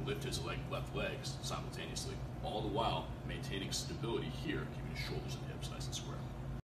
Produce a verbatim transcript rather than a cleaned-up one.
lift his leg, left legs simultaneously, all the while maintaining stability here, keeping his shoulders and hips nice and square.